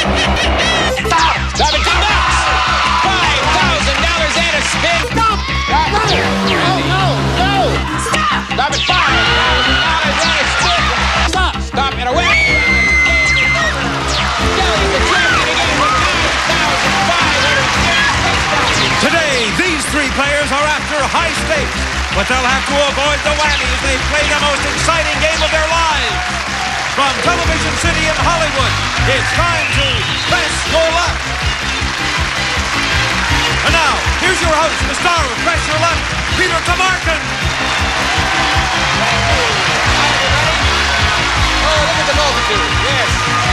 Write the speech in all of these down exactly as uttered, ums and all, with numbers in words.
Stop! Stop it, two bucks! five thousand dollars and a spin! Stop! Stop! No, no, no! Stop! Stop it, five thousand dollars and a spin! Stop! Stop and away! Doug is the champion again with nine thousand five hundred fifty. Today, these three players are after high stakes, but they'll have to avoid the whammy as they play the most exciting game of their lives. From Television City in Hollywood, it's time to Press Your Luck. And now, here's your host, the star of Press Your Luck, Peter Tamarkin. Hi, everybody. Oh, look at the multitude. Yes.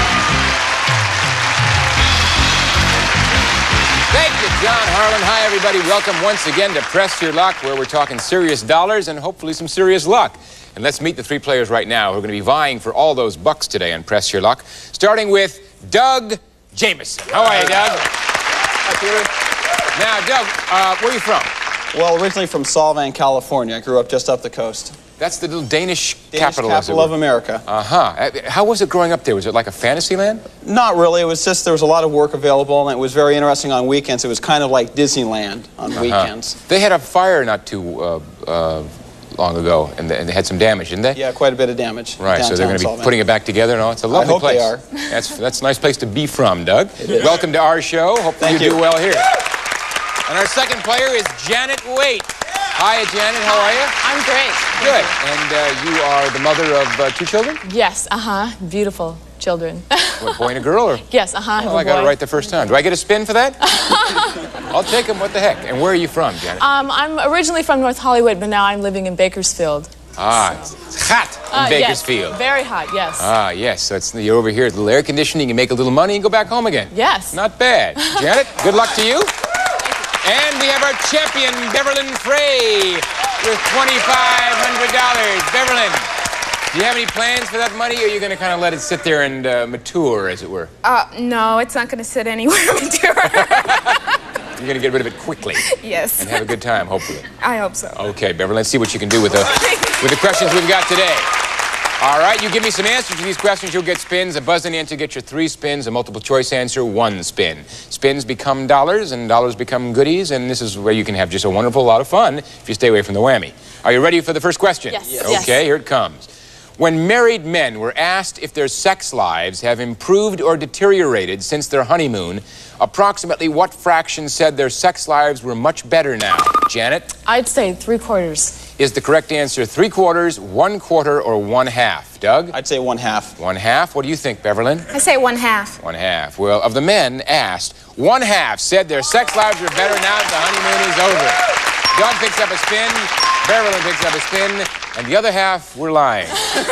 Thank you, John Harlan. Hi, everybody. Welcome once again to Press Your Luck, where we're talking serious dollars and hopefully some serious luck. And let's meet the three players right now who are going to be vying for all those bucks today on Press Your Luck, starting with Doug Jameson. How are you, Doug? Hi, Peter. Now, Doug, uh, where are you from? Well, originally from Solvang, California. I grew up just up the coast. That's the little Danish, Danish capital, capital of America. Uh-huh. How was it growing up there? Was it like a fantasy land? Not really. It was just there was a lot of work available, and it was very interesting on weekends. It was kind of like Disneyland on uh-huh. weekends. They had a fire not too uh, uh, long ago, and they, and they had some damage, didn't they? Yeah, quite a bit of damage. Right, so they're going to be Solvang. Putting it back together and all. It's a lovely I hope place. they are. That's, that's a nice place to be from, Doug. It is. Welcome to our show. Hopefully Thank you, you do well here. And our second player is Janet Waite. Hi, Janet. How are you? I'm great. Good. And uh, you are the mother of uh, two children? Yes, uh-huh. Beautiful children. What, boy and a girl? Or? Yes, uh-huh. Oh, I got it right the first time. Do I get a spin for that? I'll take them. What the heck? And where are you from, Janet? Um, I'm originally from North Hollywood, but now I'm living in Bakersfield. Ah, it's hot in uh, Bakersfield. Yes, very hot, yes. Ah, yes. So it's, you're over here at a little air conditioning. You make a little money and go back home again. Yes. Not bad. Janet, good luck to you. And we have our champion, Beverlyn Frey, with twenty-five hundred dollars. Beverlyn, do you have any plans for that money, or are you going to kind of let it sit there and uh, mature, as it were? Uh, no, it's not going to sit anywhere mature. You're going to get rid of it quickly. Yes. And have a good time, hopefully. I hope so. Okay, Beverlyn, let's see what you can do with the, with the questions we've got today. All right, you give me some answers to these questions, you'll get spins. A buzzing answer, get your three spins. A multiple choice answer, one spin. Spins become dollars, and dollars become goodies, and this is where you can have just a wonderful lot of fun if you stay away from the whammy. Are you ready for the first question? Yes. Yes. Okay, Yes. here it comes. When married men were asked if their sex lives have improved or deteriorated since their honeymoon, approximately what fraction said their sex lives were much better now? Janet? I'd say three quarters. Is the correct answer three quarters, one quarter, or one half? Doug? I'd say one half. One half? What do you think, Beverlyn? I say one half. One half. Well, of the men asked, one half said their sex lives are better now that the honeymoon is over. Doug picks up a spin, Beverlyn picks up a spin, and the other half were lying.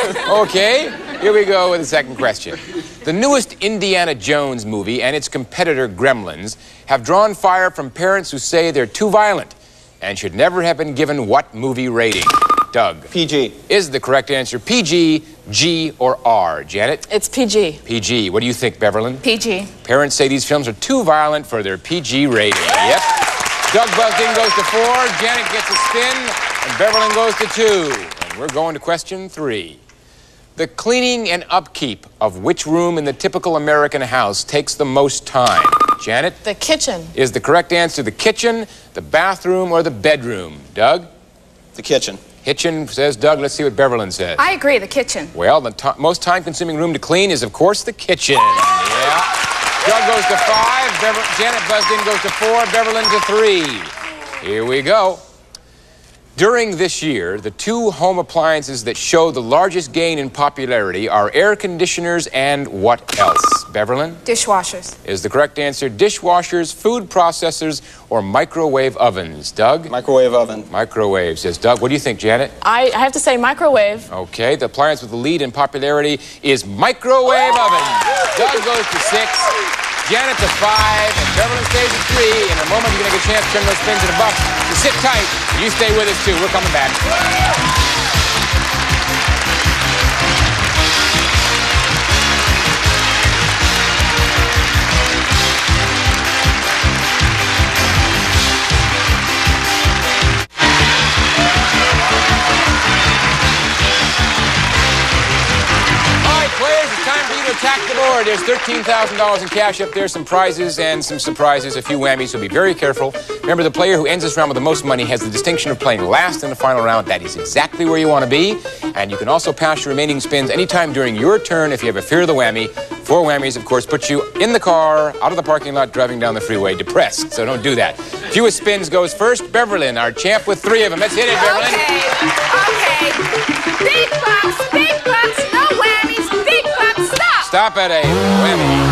Okay, here we go with the second question. The newest Indiana Jones movie and its competitor Gremlins have drawn fire from parents who say they're too violent and should never have been given what movie rating? Doug. P G. Is the correct answer P G, G, or R? Janet? It's P G. P G. What do you think, Beverlyn? P G. Parents say these films are too violent for their P G rating. Yep. Doug Buzzing goes to four, Janet gets a spin, and Beverlyn goes to two. And we're going to question three. The cleaning and upkeep of which room in the typical American house takes the most time? Janet? The kitchen. Is the correct answer the kitchen, the bathroom, or the bedroom? Doug? The kitchen. Kitchen, says Doug. Let's see what Beverlyn says. I agree, the kitchen. Well, the most time-consuming room to clean is, of course, the kitchen. Yeah. Doug goes to five, Bever Janet Buzzin goes to four, Beverlyn to three. Here we go. During this year, the two home appliances that show the largest gain in popularity are air conditioners and what else? Beverlyn? Dishwashers. Is the correct answer dishwashers, food processors, or microwave ovens? Doug? Microwave oven. Microwave, says Doug. What do you think, Janet? I, I have to say microwave. Okay, the appliance with the lead in popularity is microwave oven. Doug goes to six, Janet to five, and Beverlyn stays at three. In a moment, you're going to get a chance to turn those spins into bucks. So sit tight. You stay with us, too. We're coming back. All right, players, it's time for you to attack the board. There's thirteen thousand dollars in cash up there, some prizes and some surprises, a few whammies, so be very careful. Remember, the player who ends this round with the most money has the distinction of playing last in the final round. That is exactly where you want to be. And you can also pass your remaining spins anytime during your turn if you have a fear of the whammy. Four whammies, of course, put you in the car, out of the parking lot, driving down the freeway, depressed. So don't do that. Fewest spins goes first. Beverlyn, our champ with three of them. Let's hit it, Beverlyn. Okay, okay. Big bucks, big bucks, no whammies, big bucks, stop. Stop at a whammy.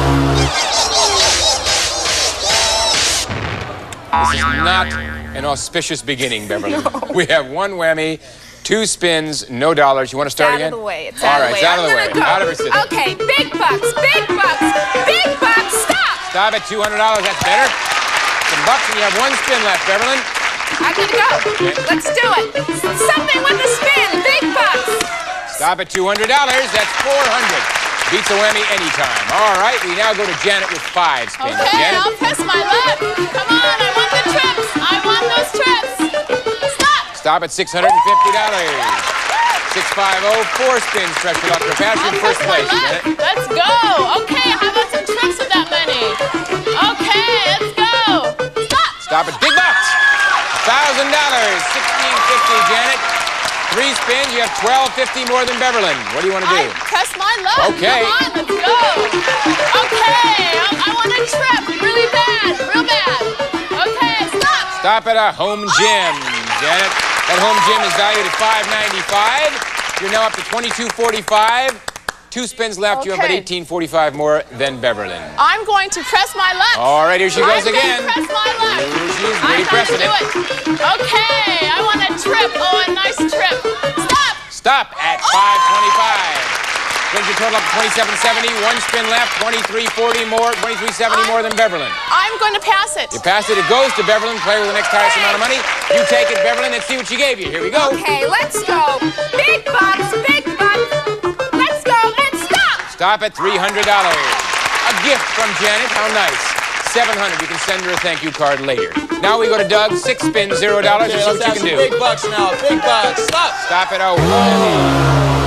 This is not an auspicious beginning, Beverlyn. No. We have one whammy, two spins, no dollars. You want to start It's out again? of the way. It's All out right, of the way. it's out of the way. I'm gonna go. Out of her system. Okay, big bucks, big bucks, big bucks, stop. Stop at two hundred dollars. That's better. Some bucks, and you have one spin left, Beverlyn. I'm gonna go. Let's do it. Something with the spin, big bucks. Stop at two hundred dollars. That's four hundred dollars. Beats a whammy anytime. All right, we now go to Janet with five spins. Okay, Janet. I'll press my luck. Come on, I want the trips. I want those trips. Stop. Stop at six hundred fifty dollars. six five oh, four spins, pressure luck for pass I'll in press first my place, luck. Janet. Let's go. Okay, how about some trips with that money? Okay, let's go. Stop. Stop at big bucks. one thousand dollars. sixteen fifty, Janet. Three spins, you have twelve fifty more than Beverlyn. What do you want to do? I press my luck. Okay. Come on, let's go. Okay, I, I want a trip really bad, real bad. Okay, stop. Stop at a home gym, Janet. That home gym is valued at five ninety-five. You're now up to twenty-two forty-five. Two spins left. You have about Okay. eighteen forty-five more than Beverlyn. I'm going to press my luck. All right, here she goes I'm again. Gonna press my luck. Here she is, I'm really going to pressing do it. it. Okay, I want a trip. Oh, a nice trip. Stop. Stop at five twenty-five. Brings your total up to twenty-seven seventy. One spin left. twenty-three forty more. twenty-three seventy more than Beverlyn. I'm going to pass it. You pass it. It goes to Beverlyn. Player with the next highest amount of money. You take it, Beverlyn. Let's see what she gave you. Here we go. Okay, let's go. Big bucks, big bucks. Let's go and stop. Stop at three hundred dollars. A gift from Janet. How nice. seven hundred dollars. You can send her a thank you card later. Now we go to Doug. Six spins, zero dollars. Okay, Let's see let's what you have can do. some big bucks now. Big bucks. Stop. Stop at oh. whammy.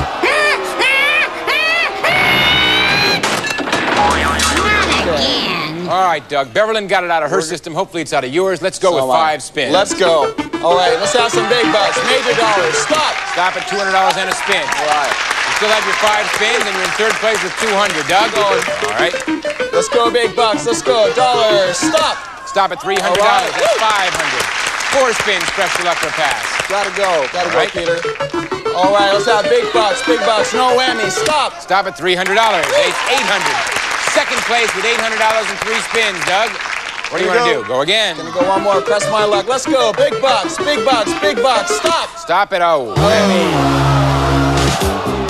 All right, Doug. Beverlyn got it out of her system. Hopefully it's out of yours. Let's go So with am I. five spins. Let's go. All right, let's have some big bucks. Major dollars. Stop. Stop at two hundred dollars and a spin. All right. You still have your five spins, and you're in third place with two hundred. Doug? All right. Let's go, big bucks. Let's go. Dollars. Stop. Stop at three hundred dollars. All right. That's five hundred. Four spins. Press your luck for a pass. Gotta go. Gotta All go, right. Peter. All right, let's have big bucks. Big bucks. No whammies. Stop. Stop at three hundred dollars. It's eight hundred dollars. Second place with eight hundred dollars and three spins, Doug. What do you want to do? Go again. Gonna go one more. Press my luck. Let's go. Big bucks. Big bucks. Big bucks. Stop. Stop at oh. whammy.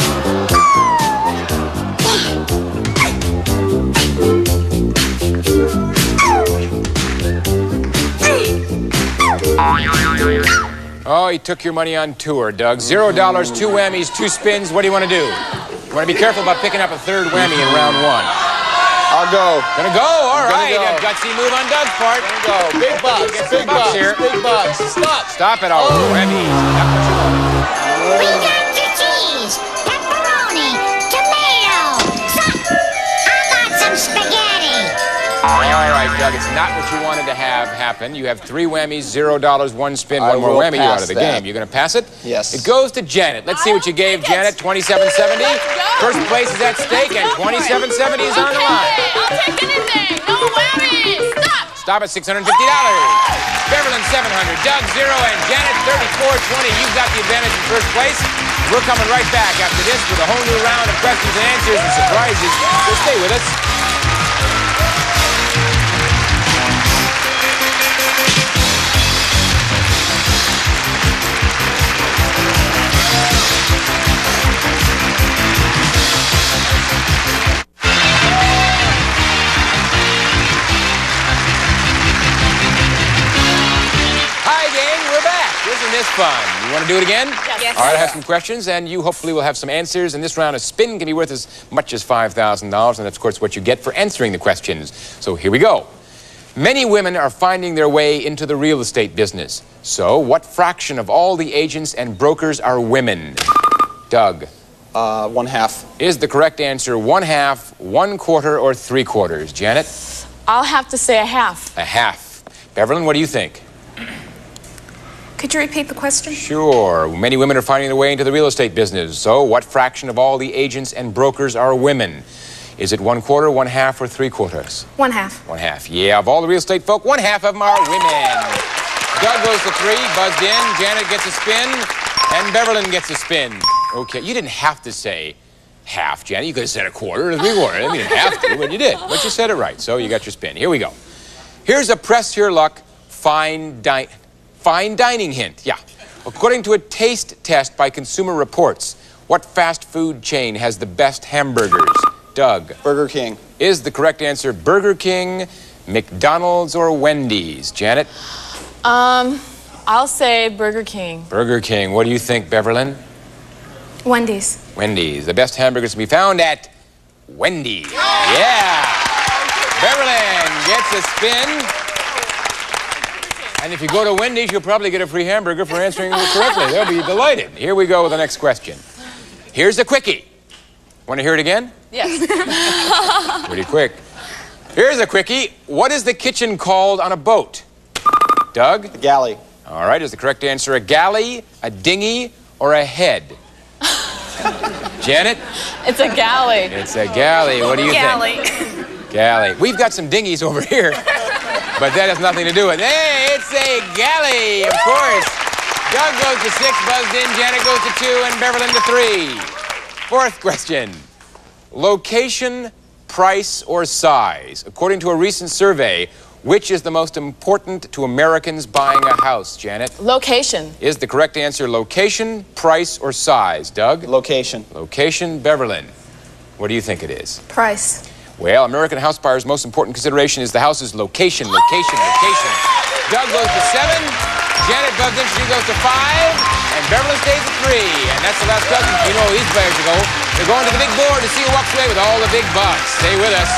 Oh, he took your money on tour, Doug. Zero dollars, two whammies, two spins. What do you want to do? You want to be careful about picking up a third whammy in round one. I'll go. Gonna go. All Gonna right. go. A gutsy move on Doug's part. Gonna go. Big bucks. Get some Big bucks bucks. here. Big bucks. Stop. Stop at all. Oh. Whammies. Not what you wanted. We got your cheese, pepperoni, tomato. Stop. I got some spaghetti. All right, Doug. It's not what you wanted to have happen. You have three whammies, zero dollars, one spin, I one more will whammy. You're out pass of the that. game. You're gonna pass it? Yes. It goes to Janet. Let's see what you gave Janet. twenty-seven seventy. Let's go. First place is at stake, and Let's go for it. twenty-seven seventy is on the line. Okay, I'll take anything. No whammies. Stop. Stop at six hundred fifty dollars. Beverlyn, seven hundred dollars. Doug, zero. And Janet, thirty-four twenty. You've got the advantage in first place. We're coming right back after this with a whole new round of questions and answers and surprises. So stay with us. Hi, gang. We're back. Isn't this fun? You want to do it again? Yes. All right, I have some questions, and you hopefully will have some answers. In this round, a spin can be worth as much as five thousand dollars, and that's, of course, what you get for answering the questions. So here we go. Many women are finding their way into the real estate business. So what fraction of all the agents and brokers are women? Doug. Uh, one half. Is the correct answer one half, one quarter, or three quarters? Janet? I'll have to say a half. A half. Beverlyn, what do you think? Could you repeat the question? Sure. Many women are finding their way into the real estate business. So what fraction of all the agents and brokers are women? Is it one quarter, one half, or three quarters? One half. One half. Yeah, of all the real estate folk, one half of them are women. Doug goes to three, buzzed in. Janet gets a spin, and Beverlyn gets a spin. Okay, you didn't have to say half, Janet. You could have said a quarter or three quarters. I mean, you didn't have to, but you did. But you said it right, so you got your spin. Here we go. Here's a press your luck fine di fine dining hint. Yeah. According to a taste test by Consumer Reports, what fast food chain has the best hamburgers? Doug. Burger King. Is the correct answer Burger King, McDonald's, or Wendy's? Janet? Um, I'll say Burger King. Burger King. What do you think, Beverlyn? Wendy's. Wendy's. The best hamburgers to be found at Wendy's. Yeah. Beverlyn gets a spin. And if you go to Wendy's, you'll probably get a free hamburger for answering it correctly. They'll be delighted. Here we go with the next question. Here's a quickie. Want to hear it again? Yes. Pretty quick. Here's a quickie. What is the kitchen called on a boat? Doug? A galley. All right. Is the correct answer a galley, a dinghy, or a head? Janet? It's a galley. It's a galley. What do you Galley. think? Galley. We've got some dinghies over here, but that has nothing to do with it. Hey, it's a galley, of course. Doug goes to six, buzzed in. Janet goes to two, and Beverlyn to three. Fourth question. Location, price, or size? According to a recent survey, which is the most important to Americans buying a house, Janet? Location. Is the correct answer location, price, or size? Doug? Location. Location. Beverlyn, what do you think it is? Price. Well, American house buyers' most important consideration is the house's location, location, location. Doug goes to seven, Janet goes in, she goes to five, and Beverlyn stays at three. And that's the last question. You know where these players are going. They're going to the big board to see who walks away with all the big bucks. Stay with us.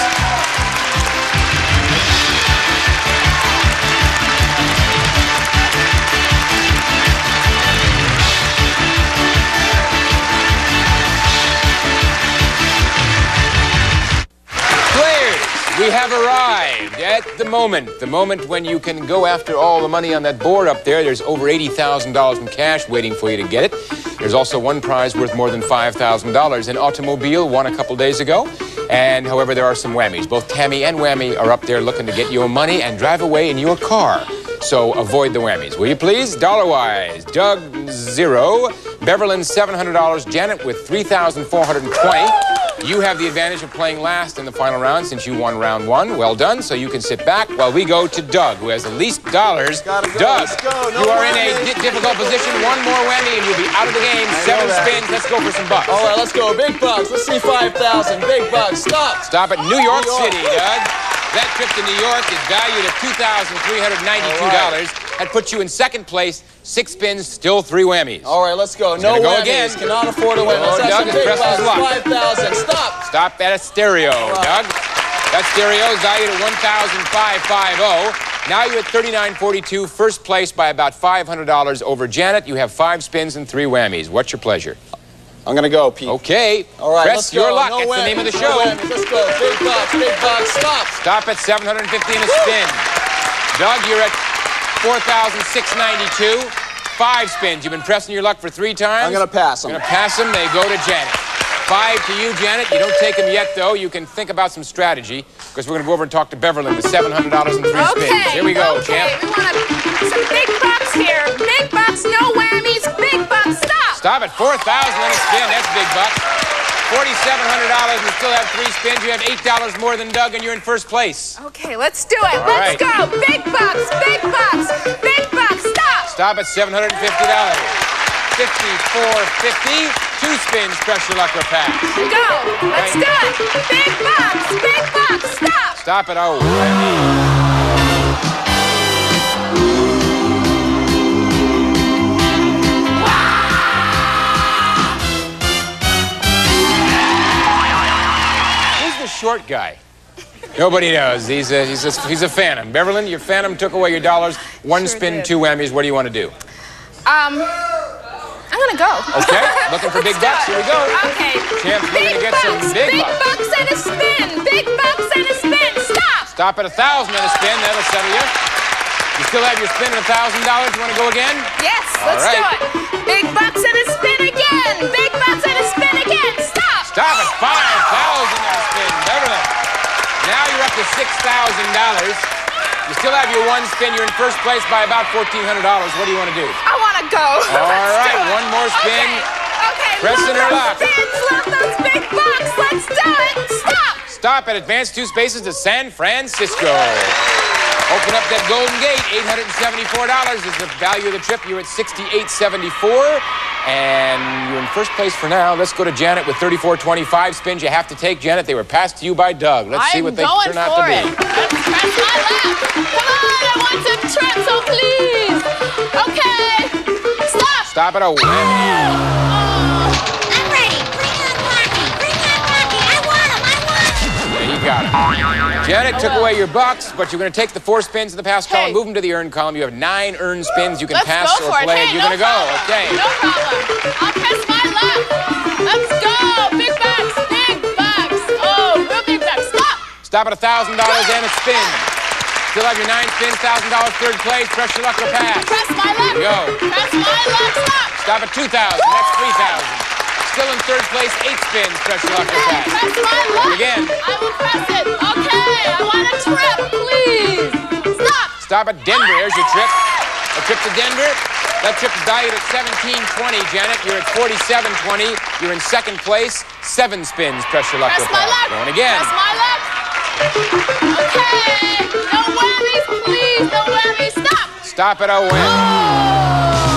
We have arrived at the moment, the moment when you can go after all the money on that board up there. There's over eighty thousand dollars in cash waiting for you to get it. There's also one prize worth more than five thousand dollars. An automobile won a couple days ago. And, however, there are some whammies. Both Tammy and Whammy are up there looking to get your money and drive away in your car. So avoid the whammies, will you please? Dollar-wise, Doug, zero. Beverlyn, seven hundred dollars. Janet with three thousand four hundred twenty dollars. You have the advantage of playing last in the final round since you won round one. Well done. So you can sit back while we go to Doug, who has the least dollars. Gotta go. Doug, Let's go. No you are in whammy. a di difficult position. One more whammy and you'll be out of the game. I Seven know that. spins. Let's go for some bucks. All right, let's go. Big bucks. Let's see five thousand. Big bucks. Stop. Stop at New York, New York. City, Doug. That trip to New York is valued at two thousand three hundred ninety-two dollars. That puts you in second place. Six spins, still three whammies. All right, let's go. No gonna go whammies. again. Cannot afford a win. Oh, Let's have Doug some is big pressing bucks. his luck. five thousand. Stop. Stop at a stereo, Doug. That stereo is valued at one thousand five hundred fifty. Now you're at thirty-nine forty-two, first place by about five hundred dollars over Janet. You have five spins and three whammies. What's your pleasure? I'm gonna go, Pete. Okay. All right, Press let's go. your luck. No It's whammies. the name of the No show. whammies. Let's go. Big bucks. Big bucks. Stop. Stop at seven hundred fifty and a spin. Doug, you're at four thousand six hundred ninety-two. Five spins. You've been pressing your luck for three times. I'm gonna pass them. You're gonna pass them. They go to Janet. Five to you, Janet. You don't take them yet, though. You can think about some strategy, because we're gonna go over and talk to Beverlyn with seven hundred dollars and three Okay. spins. Here we go, okay. champ. We want some big bucks here. Big bucks, no whammies. Big bucks, stop. Stop at four thousand and a spin. That's big bucks. forty-seven hundred dollars and still have three spins. You have eight dollars more than Doug, and you're in first place. Okay, let's do it. All let's right. go. Big bucks, big bucks, big bucks, stop. Stop at seven hundred fifty dollars. fifty-four fifty. Two spins, press your luck or pass. Go. Let's do it. Big bucks, big bucks, stop. Stop it. Oh, who's the short guy? Nobody knows. He's a, he's a, he's a phantom. Beverlyn, your phantom took away your dollars. One Sure spin, did. two whammies. What do you want to do? Um, I'm gonna go. Okay, looking for big bucks. Here we go. Okay. Champ's looking to get some big Big bucks. bucks and a spin. Big bucks and a spin. Stop. Stop at a thousand and a spin. That'll settle you. You still have your spin at a thousand dollars. You want to go again? Yes, All let's right. do it. Big bucks and a spin again. Big bucks and a spin again. Stop. Stop at five thousand and a spin. Beverlyn. Now you're up to six thousand dollars. You still have your one spin. You're in first place by about fourteen hundred dollars. What do you want to do? I want to go. All Let's right, do it. one more spin. Okay. Okay. Pressing her love luck. those spins. Love those big bucks. Let's do it. Stop. Stop at advance two spaces to San Francisco. Open up that Golden Gate. eight hundred seventy-four dollars is the value of the trip. You're at sixty-eight seventy-four. And you're in first place for now. Let's go to Janet with thirty-four twenty-five spins you have to take. Janet, they were passed to you by Doug. Let's see I'm what they going turn out to for be. it. Let's press my luck. Come on, I want to trip, so please. Okay. Stop. Stop at a whammy. I'm ready. Bring on Rocky. Bring on Rocky. I want him. I want him. Yeah, you got it. Janet took away your bucks, but you're going to take the four spins in the pass column, Hey. move them to the earn column. You have nine earned spins. You can Let's pass go or for it. play. Hey, You're no going to go. problem. Okay. No problem. I'll press my luck. Let's go. Big bucks. Big bucks. Oh, real big bucks. Stop. Stop at one thousand dollars and a spin. Still have your nine spins, one thousand dollars third place. Press your luck or pass. Press my luck. Here we go. Press my luck. Stop. Stop at two thousand dollars. That's three thousand dollars. Still in third place, eight spins. Press your luck or Okay, pass. press my luck. Again. I will press it. Okay, I want a trip, please. Stop. Stop at Denver. There's your trip. A trip to Denver. That trip is valued at seventeen twenty, Janet. You're at forty-seven twenty. You're in second place. Seven spins. Press your luck Press or my pass. luck. Going again. Press my luck. Okay. No whammies, please. No whammies. Stop. Stop at a win. Oh.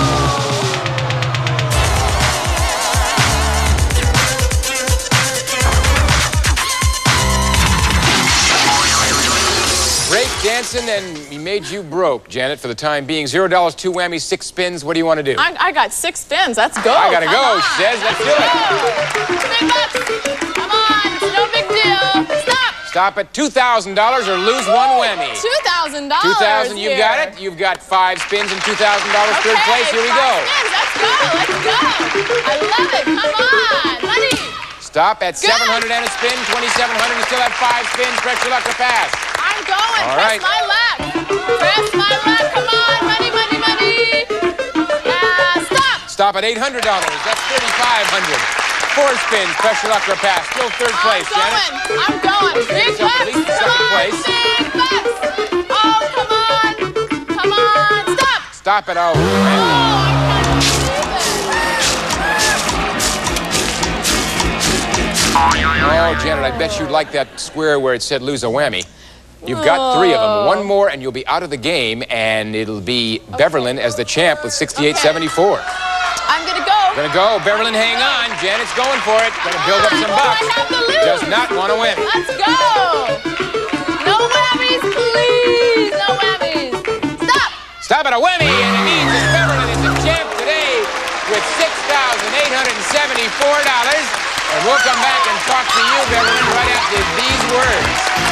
Break dancing and he made you broke, Janet, for the time being. Zero dollars, two whammies, six spins. What do you want to do? I, I got six spins. Let's go. I gotta Come go, on. she says. Let's do it. Big bucks. Come on. It's no big deal. Stop. Stop at two thousand dollars or lose one whammy. Two thousand dollars. two thousand dollars, you've got it. You've got five spins and two thousand dollars Okay, third place. Here we five go. Spins. Let's go. Let's go. I love it. Come on. Money. Stop at seven hundred and a spin, twenty-seven hundred. You still have five spins. Press your luck to pass. I'm going. All Press right. my luck. Press my luck. Come on. Money, money, money. Uh, stop. Stop at eight hundred dollars. That's thirty-five hundred dollars. Four spins. Press your luck or pass. Still third place, I'm going. Janet. I'm going. Big yourself at bucks. least in Come second on. place. Big bucks. Oh, come on. Come on. Stop. Stop at oh. Oh, I can't believe it. Oh, Janet, I bet you'd like that square where it said lose a whammy. You've got three of them. One more and you'll be out of the game, and it'll be Beverlyn as the champ with sixty-eight seventy-four. I'm going to go. Gonna go. Beverlyn, hang on. Janet's going for it. Gonna build up some What do bucks. I have to lose? Does not want to win. Let's go. No whammies, please. No whammies. Stop. Stop at a whammy, and it means that Beverlyn is the champ today with six thousand eight hundred seventy-four dollars. And we'll come back and talk to you, Beverlyn, right after these words.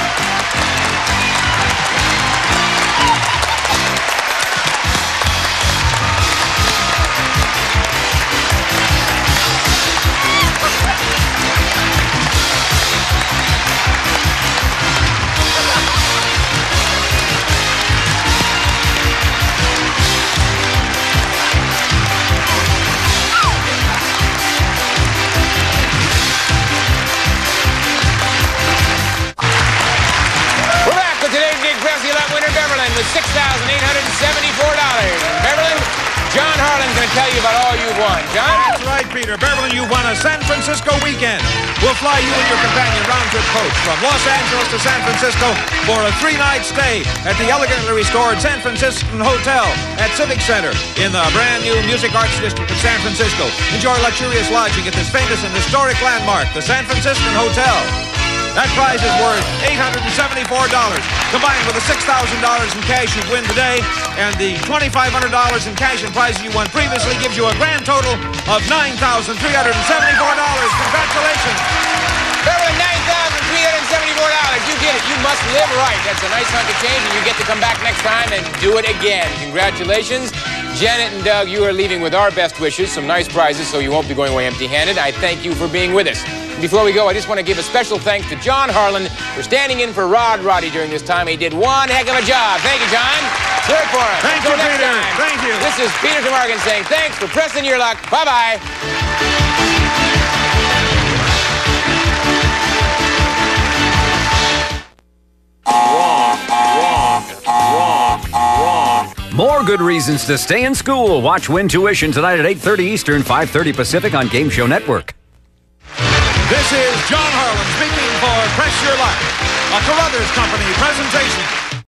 With six thousand eight hundred seventy-four dollars. And Beverlyn, John Harlan's going to tell you about all you've won. John? That's right, Peter. Beverlyn, you've won a San Francisco weekend. We'll fly you and your companion round-trip coach from Los Angeles to San Francisco for a three-night stay at the elegantly restored San Franciscan Hotel at Civic Center in the brand-new Music Arts District of San Francisco. Enjoy luxurious lodging at this famous and historic landmark, the San Franciscan Hotel. That prize is worth eight hundred seventy-four dollars. Combined with the six thousand dollars in cash you win today and the twenty-five hundred dollars in cash and prizes you won previously gives you a grand total of nine thousand three hundred seventy-four dollars. Congratulations. Beverlyn, nine thousand three hundred seventy-four dollars. You did it. You must live right. That's a nice hunk of change, and you get to come back next time and do it again. Congratulations. Janet and Doug, you are leaving with our best wishes, some nice prizes, so you won't be going away empty-handed. I thank you for being with us. Before we go, I just want to give a special thanks to John Harlan for standing in for Rod Roddy during this time. He did one heck of a job. Thank you, John. Good for him. Thank Until you, next Peter. time. Thank you. This is Peter Tomarken saying thanks for pressing your luck. Bye-bye. More good reasons to stay in school. Watch Win Tuition tonight at eight thirty Eastern, five thirty Pacific on Game Show Network. This is John Harlan speaking for Press Your Luck, a Carruthers Company presentation.